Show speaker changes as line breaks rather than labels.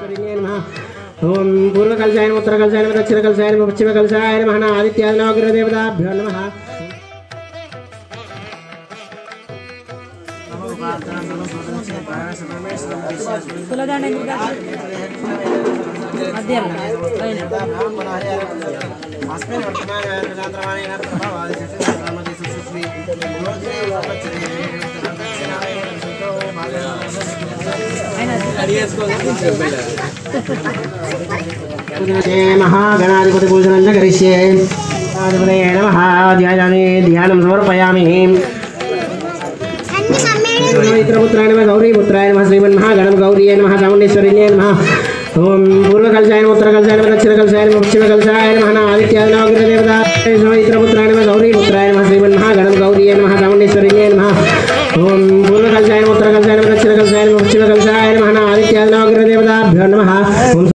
चामुण्डेश्वरिण्यै नमः। ओम पूर्वकलशाय नमः उत्तरकलशाय नमः दक्षिणकलशाय नमः पश्चिमकलशाय नमः आदित्याय नमः अग्रदेवताभ्यो नमः। महागणाधिपति पूजनं च करिष्ये। अधिपतये नमः। ध्यायामि ध्यानं समर्पयामि। पुत्राय नमः गौरीपुत्राय नमः श्रीमन्महागणं गौरीये नमः चामुण्डेश्वरिण्यै नमः। ओम पूर्वकलशाय नमः उत्तरकलशाय नमः दक्षिणकलशाय नमः पश्चिमकलशाय नमः आदित्याय नमः अग्रदेवताभ्यो पुत्राय नमः गौरीपुत्राय नमः श्रीमन्महागणं गौरीये नमः चामुण्डेश्वरिण्यै नमः। ओम पूर्वकलशाय नमः उत्तरकलशाय नमः दक्षिणकलशाय नमः पश्चिमकलशाय नमः आदित्याय नमः अग्रदेवताभ्यो नमः।